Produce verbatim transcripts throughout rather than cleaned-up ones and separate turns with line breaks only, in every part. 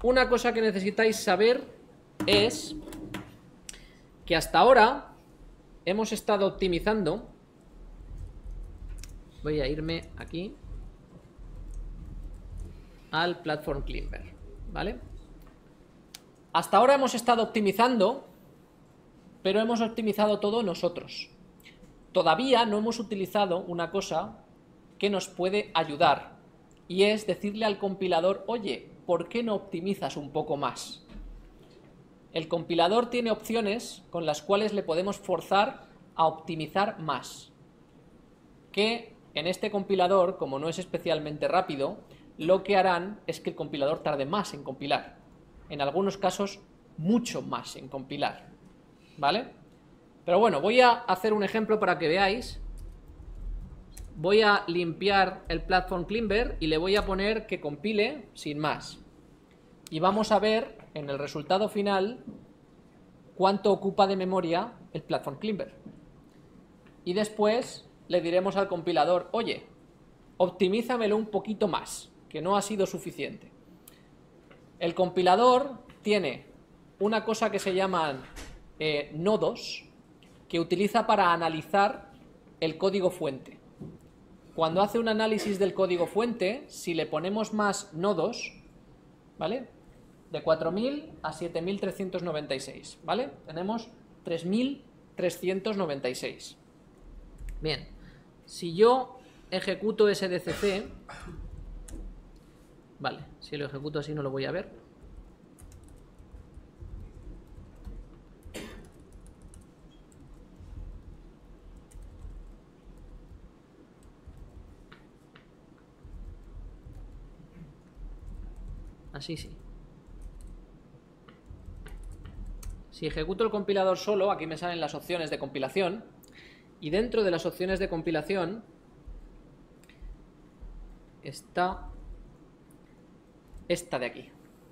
una cosa que necesitáis saber es que hasta ahora hemos estado optimizando. Voy a irme aquí al Platform Climber, ¿vale? Hasta ahora hemos estado optimizando, pero hemos optimizado todo nosotros. Todavía no hemos utilizado una cosa que nos puede ayudar, y es decirle al compilador, oye, ¿por qué no optimizas un poco más? El compilador tiene opciones con las cuales le podemos forzar a optimizar más, que en este compilador, como no es especialmente rápido, lo que harán es que el compilador tarde más en compilar. En algunos casos, mucho más en compilar, ¿vale? Pero bueno, voy a hacer un ejemplo para que veáis. Voy a limpiar el Platform Climber y le voy a poner que compile sin más. Y vamos a ver en el resultado final cuánto ocupa de memoria el Platform Climber. Y después le diremos al compilador, oye, optimízamelo un poquito más, que no ha sido suficiente. El compilador tiene una cosa que se llaman eh, nodos, que utiliza para analizar el código fuente. Cuando hace un análisis del código fuente, si le ponemos más nodos, ¿vale? De cuatro mil a siete mil trescientos noventa y seis, ¿vale? Tenemos tres mil trescientos noventa y seis. Bien, si yo ejecuto S D C C, vale, si lo ejecuto así no lo voy a ver. Así sí. Si ejecuto el compilador solo, aquí me salen las opciones de compilación. Y dentro de las opciones de compilación está esta de aquí.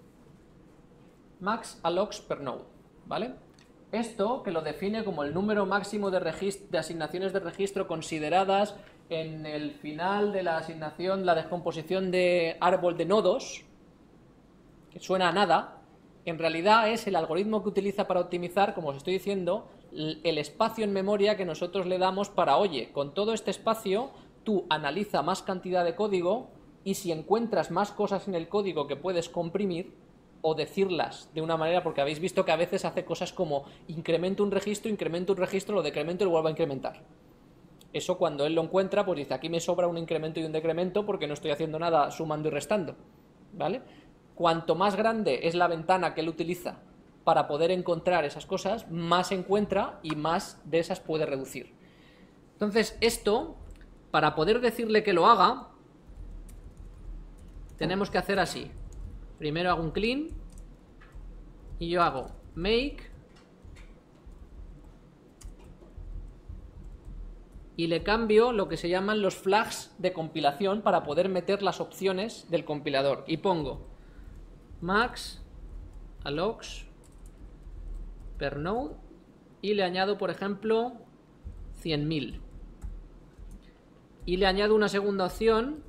Max allocs per node, ¿vale? Esto que lo define como el número máximo de, de asignaciones de registro consideradas en el final de la asignación, la descomposición de árbol de nodos, que suena a nada, en realidad es el algoritmo que utiliza para optimizar, como os estoy diciendo, el espacio en memoria que nosotros le damos para, oye, con todo este espacio, tú analiza más cantidad de código y si encuentras más cosas en el código que puedes comprimir o decirlas de una manera, porque habéis visto que a veces hace cosas como incremento un registro, incremento un registro, lo decremento y lo vuelvo a incrementar. Eso cuando él lo encuentra, pues dice, aquí me sobra un incremento y un decremento porque no estoy haciendo nada sumando y restando, ¿vale? Cuanto más grande es la ventana que él utiliza para poder encontrar esas cosas, más encuentra y más de esas puede reducir. Entonces esto, para poder decirle que lo haga, tenemos que hacer así. Primero hago un clean y yo hago make y le cambio lo que se llaman los flags de compilación para poder meter las opciones del compilador y pongo max allocs per node y le añado, por ejemplo, cien mil. Y le añado una segunda opción,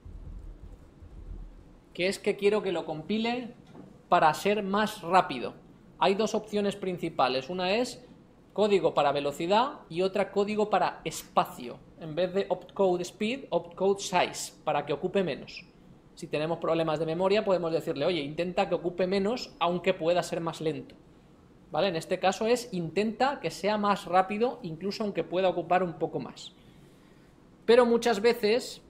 que es que quiero que lo compile para ser más rápido. Hay dos opciones principales. Una es código para velocidad y otra código para espacio. En vez de opcode speed, opcode size, para que ocupe menos. Si tenemos problemas de memoria, podemos decirle, oye, intenta que ocupe menos, aunque pueda ser más lento. ¿Vale? En este caso es, intenta que sea más rápido, incluso aunque pueda ocupar un poco más. Pero muchas veces,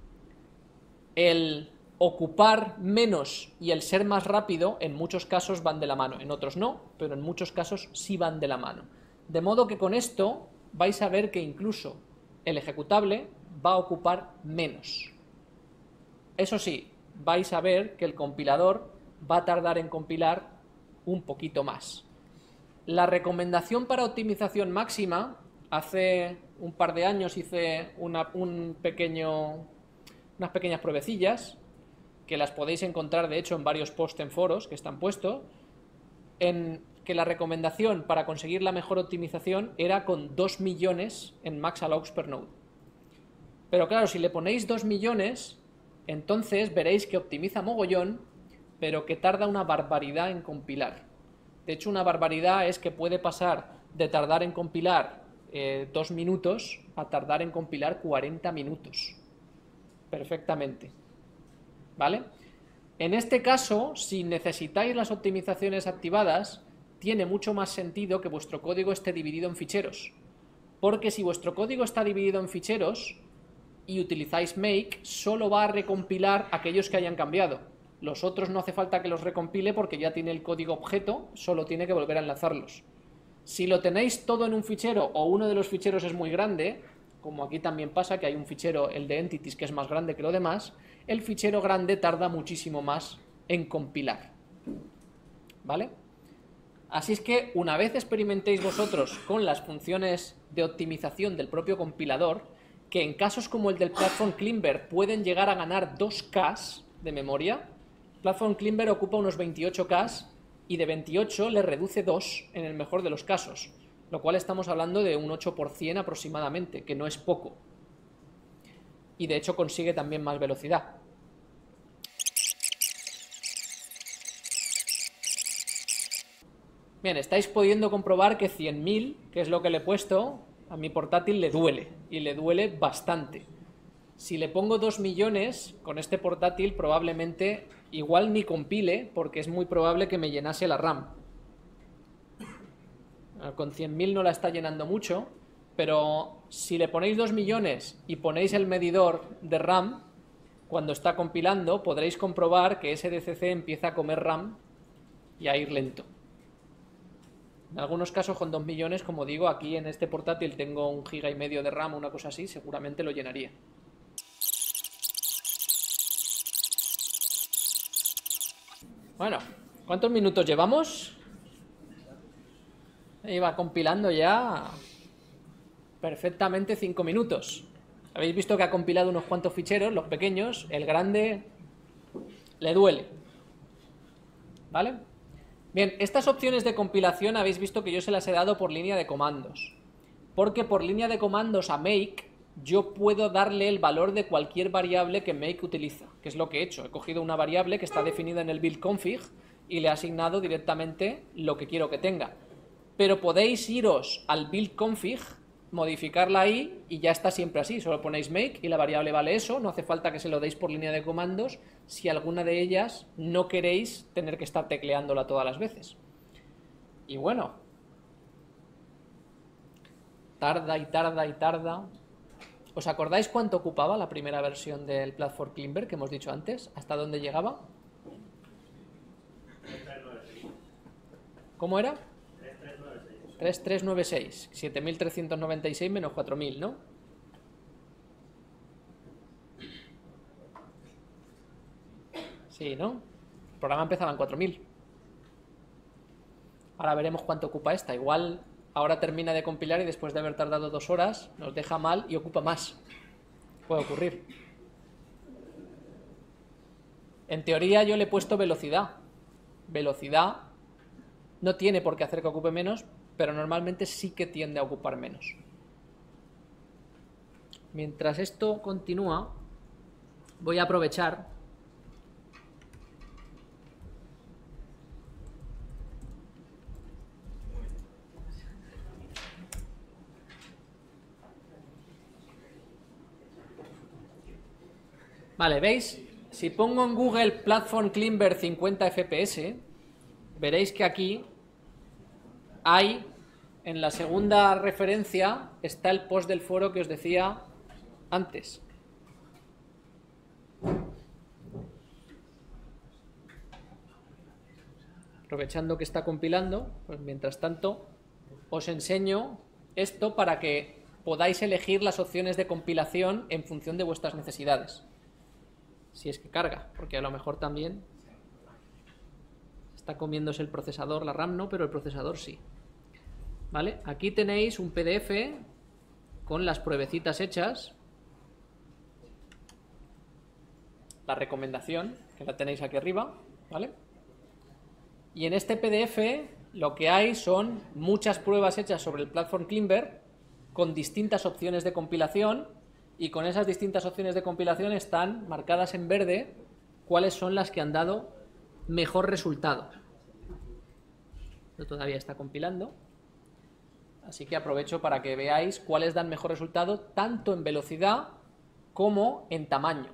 el ocupar menos y el ser más rápido, en muchos casos van de la mano. En otros no, pero en muchos casos sí van de la mano. De modo que con esto vais a ver que incluso el ejecutable va a ocupar menos. Eso sí, vais a ver que el compilador va a tardar en compilar un poquito más. La recomendación para optimización máxima, hace un par de años hice una, un pequeño, unas pequeñas pruebecillas, que las podéis encontrar de hecho en varios posts en foros que están puestos, en que la recomendación para conseguir la mejor optimización era con dos millones en max allocs per node. Pero claro, si le ponéis dos millones, entonces veréis que optimiza mogollón, pero que tarda una barbaridad en compilar. De hecho, una barbaridad es que puede pasar de tardar en compilar eh, dos minutos a tardar en compilar cuarenta minutos. Perfectamente. ¿Vale? En este caso, si necesitáis las optimizaciones activadas, tiene mucho más sentido que vuestro código esté dividido en ficheros. Porque si vuestro código está dividido en ficheros y utilizáis make, solo va a recompilar aquellos que hayan cambiado. Los otros no hace falta que los recompile porque ya tiene el código objeto, solo tiene que volver a enlazarlos. Si lo tenéis todo en un fichero o uno de los ficheros es muy grande, como aquí también pasa que hay un fichero, el de entities, que es más grande que lo demás, el fichero grande tarda muchísimo más en compilar. ¿Vale? Así es que una vez experimentéis vosotros con las funciones de optimización del propio compilador, que en casos como el del Platform Climber pueden llegar a ganar dos K de memoria, Platform Climber ocupa unos veintiocho K y de veintiocho le reduce dos en el mejor de los casos, lo cual estamos hablando de un ocho por ciento aproximadamente, que no es poco. Y de hecho consigue también más velocidad. Bien, estáis pudiendo comprobar que cien mil, que es lo que le he puesto, a mi portátil le duele, y le duele bastante. Si le pongo dos millones, con este portátil probablemente igual ni compile, porque es muy probable que me llenase la RAM. Con cien mil no la está llenando mucho, pero si le ponéis dos millones y ponéis el medidor de RAM, cuando está compilando podréis comprobar que ese D C C empieza a comer RAM y a ir lento. En algunos casos con dos millones, como digo, aquí en este portátil tengo un giga y medio de RAM o una cosa así, seguramente lo llenaría. Bueno, ¿cuántos minutos llevamos? Iba compilando ya perfectamente cinco minutos. Habéis visto que ha compilado unos cuantos ficheros, los pequeños, el grande le duele. ¿Vale? Bien, estas opciones de compilación habéis visto que yo se las he dado por línea de comandos. Porque por línea de comandos a make yo puedo darle el valor de cualquier variable que make utiliza, que es lo que he hecho. He cogido una variable que está definida en el build config y le he asignado directamente lo que quiero que tenga. Pero podéis iros al build config, modificarla ahí y ya está siempre así. Solo ponéis make y la variable vale eso. No hace falta que se lo deis por línea de comandos si alguna de ellas no queréis tener que estar tecleándola todas las veces. Y bueno, tarda y tarda y tarda. ¿Os acordáis cuánto ocupaba la primera versión del Platform Climber que hemos dicho antes? ¿Hasta dónde llegaba? ¿Cómo era? tres tres nueve seis, siete mil trescientos noventa y seis menos cuatro mil, ¿no? Sí, ¿no? El programa empezaba en cuatro mil. Ahora veremos cuánto ocupa esta. Igual ahora termina de compilar y después de haber tardado dos horas nos deja mal y ocupa más. Puede ocurrir. En teoría yo le he puesto velocidad. Velocidad no tiene por qué hacer que ocupe menos, pero normalmente sí que tiende a ocupar menos. Mientras esto continúa, voy a aprovechar Vale, ¿veis? Si pongo en Google Platform Climber cincuenta F P S, veréis que aquí hay, en la segunda referencia, está el post del foro que os decía antes. Aprovechando que está compilando, pues mientras tanto os enseño esto para que podáis elegir las opciones de compilación en función de vuestras necesidades. Si es que carga, porque a lo mejor también está comiéndose el procesador, la RAM no, pero el procesador sí. ¿Vale? Aquí tenéis un P D F con las pruebecitas hechas, la recomendación, que la tenéis aquí arriba, ¿vale? Y en este P D F lo que hay son muchas pruebas hechas sobre el Platform Climber con distintas opciones de compilación, y con esas distintas opciones de compilación están marcadas en verde cuáles son las que han dado mejor resultado. Esto todavía está compilando. Así que aprovecho para que veáis cuáles dan mejor resultado tanto en velocidad como en tamaño.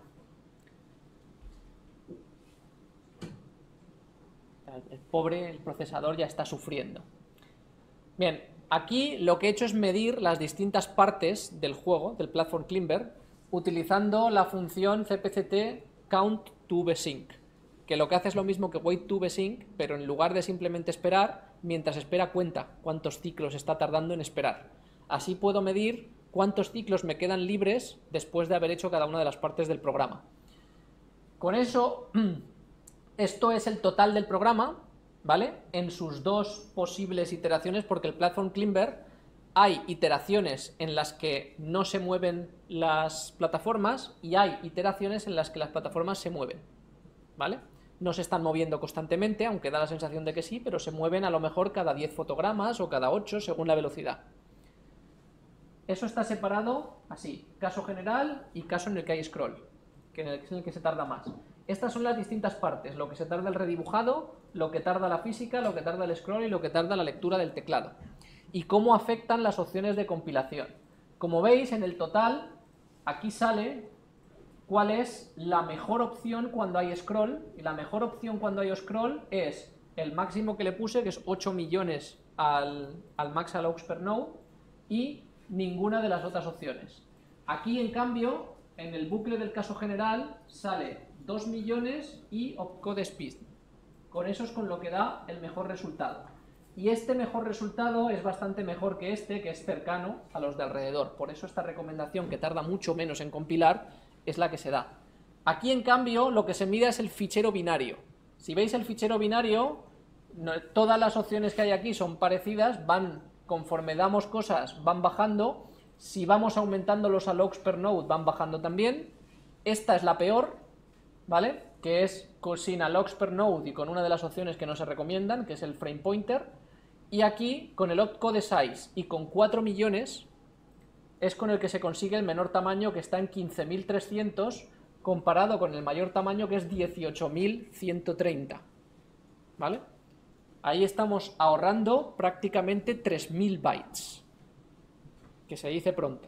El pobre el procesador ya está sufriendo. Bien, aquí lo que he hecho es medir las distintas partes del juego, del Platform Climber, utilizando la función cpct count to vsync, que lo que hace es lo mismo que wait to vsync, pero en lugar de simplemente esperar, mientras espera cuenta cuántos ciclos está tardando en esperar. Así puedo medir cuántos ciclos me quedan libres después de haber hecho cada una de las partes del programa. Con eso, esto es el total del programa, ¿vale? En sus dos posibles iteraciones, porque el Platform Climber hay iteraciones en las que no se mueven las plataformas y hay iteraciones en las que las plataformas se mueven, ¿vale? No se están moviendo constantemente, aunque da la sensación de que sí, pero se mueven a lo mejor cada diez fotogramas o cada ocho según la velocidad. Eso está separado así, caso general y caso en el que hay scroll, que es en el que se tarda más. Estas son las distintas partes, lo que se tarda el redibujado, lo que tarda la física, lo que tarda el scroll y lo que tarda la lectura del teclado. Y cómo afectan las opciones de compilación. Como veis, en el total, aquí sale cuál es la mejor opción cuando hay scroll, y la mejor opción cuando hay scroll es el máximo que le puse, que es ocho millones al, al max allows per node, y ninguna de las otras opciones. Aquí, en cambio, en el bucle del caso general, sale dos millones y opcode speed. Con eso es con lo que da el mejor resultado. Y este mejor resultado es bastante mejor que este, que es cercano a los de alrededor. Por eso esta recomendación, que tarda mucho menos en compilar, es la que se da. Aquí, en cambio, lo que se mide es el fichero binario. Si veis el fichero binario, no, todas las opciones que hay aquí son parecidas, van, conforme damos cosas, van bajando. Si vamos aumentando los allows per node, van bajando también. Esta es la peor, ¿vale? Que es sin allows per node y con una de las opciones que no se recomiendan, que es el frame pointer. Y aquí, con el opcode size y con cuatro millones, es con el que se consigue el menor tamaño, que está en quince mil trescientos, comparado con el mayor tamaño, que es dieciocho mil ciento treinta. ¿Vale? Ahí estamos ahorrando prácticamente tres mil bytes, que se dice pronto.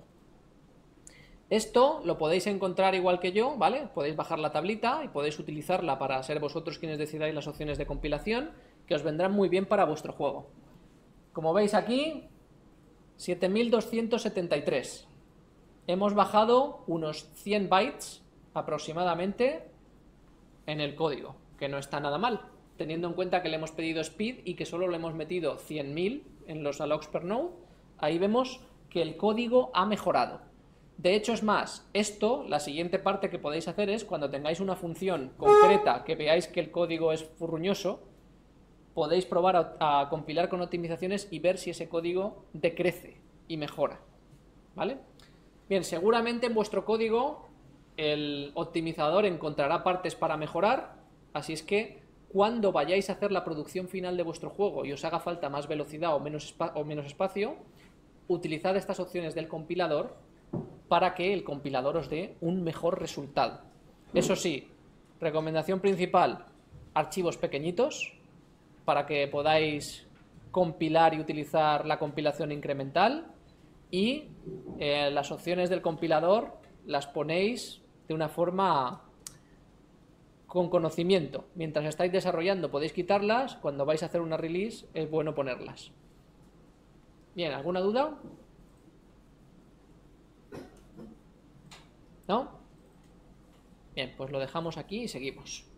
Esto lo podéis encontrar igual que yo, ¿vale? Podéis bajar la tablita y podéis utilizarla para ser vosotros quienes decidáis las opciones de compilación, que os vendrán muy bien para vuestro juego. Como veis aquí, siete mil doscientos setenta y tres. Hemos bajado unos cien bytes aproximadamente en el código, que no está nada mal, teniendo en cuenta que le hemos pedido speed y que solo le hemos metido cien mil en los allows per node. Ahí vemos que el código ha mejorado. De hecho, es más, esto, la siguiente parte que podéis hacer es, cuando tengáis una función concreta que veáis que el código es furruñoso, podéis probar a, a compilar con optimizaciones y ver si ese código decrece y mejora, ¿vale? Bien, seguramente en vuestro código el optimizador encontrará partes para mejorar, así es que cuando vayáis a hacer la producción final de vuestro juego y os haga falta más velocidad o menos, o menos espacio, utilizad estas opciones del compilador para que el compilador os dé un mejor resultado. Eso sí, recomendación principal, archivos pequeñitos, para que podáis compilar y utilizar la compilación incremental, y eh, las opciones del compilador las ponéis de una forma con conocimiento. Mientras estáis desarrollando podéis quitarlas, cuando vais a hacer una release es bueno ponerlas. Bien, ¿alguna duda? ¿No? Bien, pues lo dejamos aquí y seguimos.